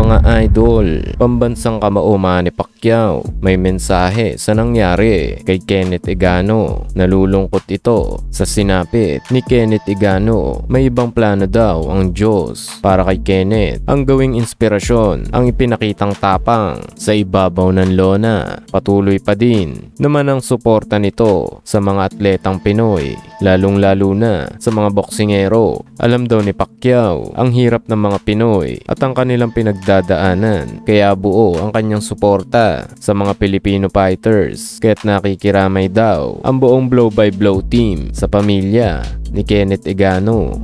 Mga idol, pambansang kamao Manny Pacquiao may mensahe sa nangyari kay Kenneth Egano. Nalulungkot ito sa sinapit ni Kenneth Egano. May ibang plano daw ang Diyos para kay Kenneth. Ang gawing inspirasyon ang ipinakitang tapang sa ibabaw ng lona. Patuloy pa din naman ang suporta nito sa mga atletang Pinoy, lalong-lalo na sa mga boksingero. Alam daw ni Pacquiao ang hirap ng mga Pinoy at ang kanilang pinagdadaanan, kaya buo ang kanyang suporta sa mga Filipino fighters, kaya't nakikiramay daw ang buong blow by blow team sa pamilya ni Kenneth Egano.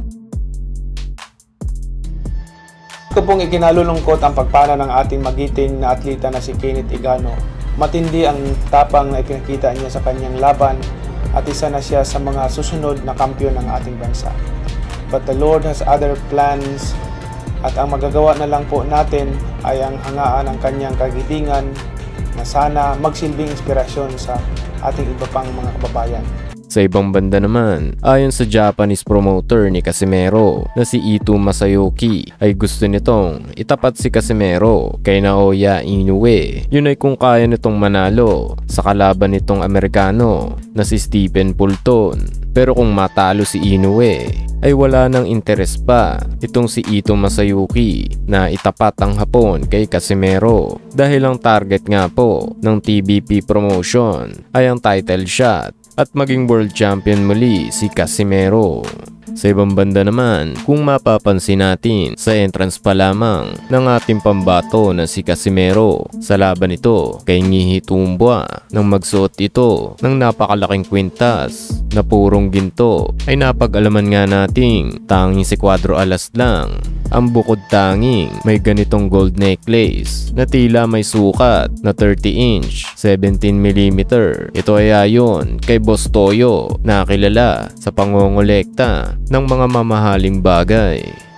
Ito pong ikinalulungkot ang pagpana ng ating magiting na atleta na si Kenneth Egano. Matindi ang tapang na ipinakita niya sa kanyang laban at isa na siya sa mga susunod na kampiyon ng ating bansa. But the Lord has other plans. At ang magagawa na lang po natin ay ang hangaan ng kanyang kagitingan na sana magsilbing inspirasyon sa ating iba pang mga kababayan. Sa ibang banda naman, ayon sa Japanese promoter ni Casimero na si Ito Masayuki, ay gusto nitong itapat si Casimero kay Naoya Inoue. Yun ay kung kaya nitong manalo sa kalaban nitong Amerikano na si Stephen Fulton. Pero kung matalo si Inoue, ay wala nang interes pa itong si Ito Masayuki na itapat ang Hapon kay Casimero dahil ang target nga po ng TBP promotion ay ang title shot at maging world champion muli si Casimero. Sa ibang banda naman, kung mapapansin natin sa entrance pa lamang ng ating pambato na si Casimero sa laban ito kay Ngihi Tumbua, nang magsuot ito ng napakalaking kwintas na purong ginto, ay napag-alaman nga nating tanging si Cuadro Alas lang ang bukod tanging may ganitong gold necklace na tila may sukat na 30-inch 17mm. Ito ay ayon kay Boss Toyo na kilala sa pangongolekta ng mga mamahaling bagay.